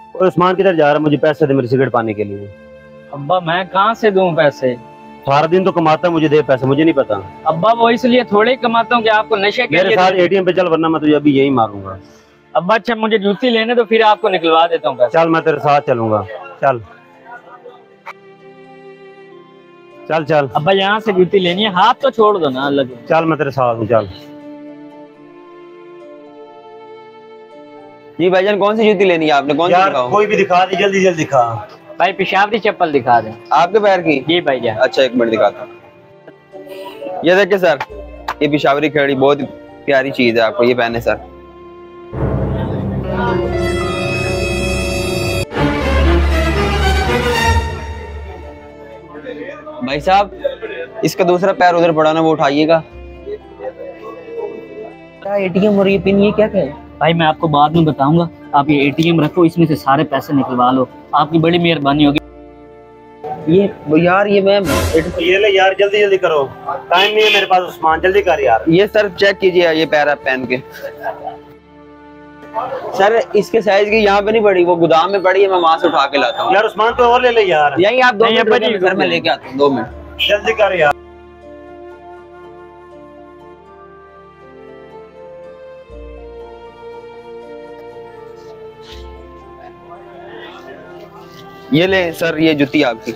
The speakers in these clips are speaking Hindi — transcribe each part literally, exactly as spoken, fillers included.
और उस्मान किधर जा रहा है? मुझे पैसे दे मेरी सिगरेट पाने के लिए। अब्बा मैं कहाँ से दूं पैसे? सारा दिन तो कमाता है, मुझे दे पैसे। मुझे नहीं पता अब्बा, वो इसलिए थोड़े ही कमाता हूँ कि आपको नशे के मेरे लिए साथ एटीएम पे चल, वरना मैं तुझे अभी यही मारूंगा। अब्बा अच्छा, मुझे जूती लेने तो फिर आपको निकलवा देता हूँ पैसे। चल मैं तेरे साथ चलूंगा। चल चल चल। अब्बा यहाँ से जूती लेनी है, हाथ तो छोड़ दो ना। अलग चल मैं तेरे साथ हूँ, चल। जी भाईजान, कौन सी जूती लेनी है आपने? कौन सी दिखाऊं? कोई भी दिखा दे, जल्दी जल्दी दिखा। भाई पेशावरी चप्पल दिखा दें। आपके पैर की? जी भाईजान। अच्छा एक मिनट दिखाता हूँ। ये देखिए सर, ये पेशावरी खड़ी बहुत प्यारी चीज है, आपको ये पहने सर। भाई साहब, इसका दूसरा पैर उधर पड़ा ना, वो उठाइएगा। क्या एटीएम और ये पिन, ये क्या क्या है? भाई मैं आपको बाद में बताऊंगा, आप ये एटीएम रखो, इसमें से सारे पैसे निकलवा लो, आपकी बड़ी मेहरबानी होगी। ये यार, ये मैम ये ले यार, जल्दी जल्दी करो, टाइम नहीं है मेरे पास। उस्मान जल्दी कर यार। ये सर चेक कीजिए, ये पैर आप पहन के। सर इसके साइज की यहाँ पे नहीं पड़ी, वो गोदाम में पड़ी है, मैं वहां से उठा के लाता हूँ। यार उस्मान तो और ले ले यार। यही आप दो मिनट घर में लेके आता हूँ, दो मिनट जल्दी कर यार। ये ले सर, ये जुत्ती आपकी।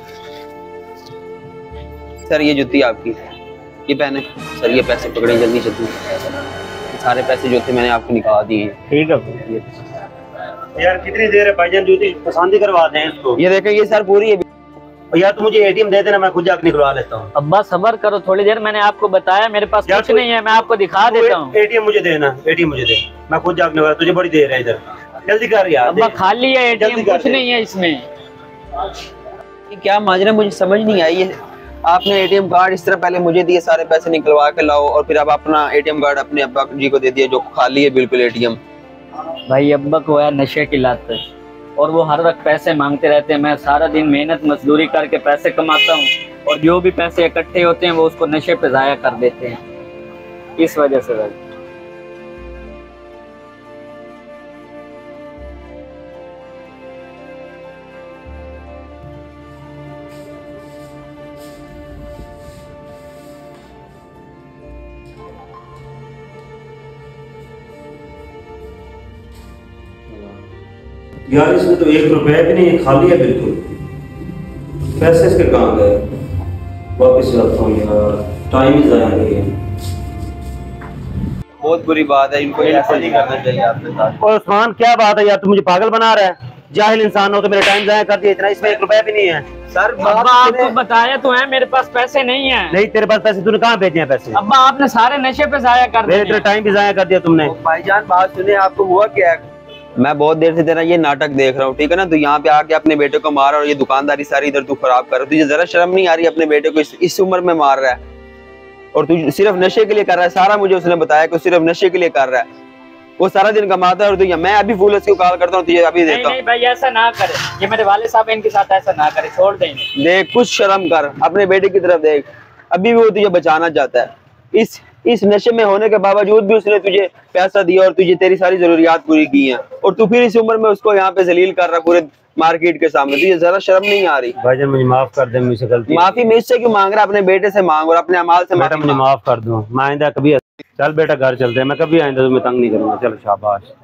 सर ये जुत्ती आपकी, ये पहने। सर ये पैसे पकड़े, जल्दी जल्दी। सारे पैसे जो थे मैंने आपको निकाल दिए। ठीक है यार, कितनी देर है भाईजान? जूती पसंद ही करवा दें इसको। ये देखें, ये सर पूरी है। यार तू मुझे एटीएम दे देना, मैं खुद जाकर निकलवा लेता हूँ। अब्बा सबर करो थोड़ी देर, मैंने आपको बताया मेरे पास कुछ नहीं है, मैं आपको दिखा देता हूँ। एटीएम मुझे देना, एटीएम मुझे दे, मैं खुद जाकर निकलवा। तुझे बड़ी देर है इधर, जल्दी कर यार। अब्बा खाली है एटीएम, कुछ नहीं है इसमें। क्या माजरा, मुझे समझ नहीं आई। ये आपने एटीएम कार्ड इस तरह पहले मुझे दिए, सारे पैसे निकलवा के लाओ, और फिर अब अपना एटीएम कार्ड अपने अब्बा जी को दे दिया जो खाली है बिल्कुल एटीएम। भाई अब्बा को है नशे की लत, और वो हर वक्त पैसे मांगते रहते हैं। मैं सारा दिन मेहनत मजदूरी करके पैसे कमाता हूँ, और जो भी पैसे इकट्ठे होते हैं वो उसको नशे पे जाया कर देते हैं, इस वजह से। भाई यार इसमें तो एक रुपया भी नहीं है, खाली है बिल्कुल। पैसे इसके कहाँ गए? वापस जाता हूँ यार, टाइम ही जाया नहीं है। बहुत बुरी बात है, इनको ऐसा नहीं करना चाहिए आपके साथ। और उस्मान क्या बात है यार, तू मुझे पागल बना रहा है? जाहिल इंसान हो तो मेरा टाइम जाया कर दिया इतना, इसमें एक रुपया भी नहीं है। सर अब्बा आपको बताया तो है मेरे पास पैसे नहीं है। नहीं तेरे पास पैसे, तूने कहाँ भेजे हैं पैसे? अब्बा आपने सारे नशे पे जाया कर दिए। मेरे टाइम भी जाया कर दिया तुमने। भाईजान बात सुने, आपको हुआ क्या है? मैं बहुत देर से तेरा ये नाटक देख रहा हूँ, ठीक है ना? तू यहाँ पे आके अपने बेटे को मार, और ये दुकानदारी सारी इधर तू खराब कर रहा है। तुझे जरा शर्म नहीं आ रही? अपने बेटे को इस, इस उम्र में मार रहा है, और तू सिर्फ नशे के लिए कर रहा है। सारा मुझे उसने बताया कि सिर्फ नशे के लिए कर रहा है। वो सारा दिन कमाता है, और तू मैं अभी फूल उसको कॉल करता हूँ, तुझे अभी देता हूँ। नहीं भाई ऐसा ना करे, ये मेरे वाले साहब इनके साथ ऐसा ना करे, छोड़ दे इन्हें। देख कुछ शर्म कर, अपने बेटे की तरफ देख। अभी भी वो तुझे बचाना चाहता है। इस इस नशे में होने के बावजूद भी उसने तुझे पैसा दिया, और तुझे तेरी सारी जरूरियात पूरी की हैं, और तू फिर इस उम्र में उसको यहाँ पे जलील कर रहा पूरे मार्केट के सामने। तुझे जरा शर्म नहीं आ रही? भाईजान मुझे माफ कर दे, मुझसे गलती। माफी मुझसे क्यों मांग रहा? अपने बेटे से मांग, और अपने अमाल से बेटा मुझे माफ कर दूं, मैं आइंदा कभी। चल बेटा घर चलते हैं, मैं कभी आइंदा तुम्हें तंग नहीं करूंगा। चल शाबाश।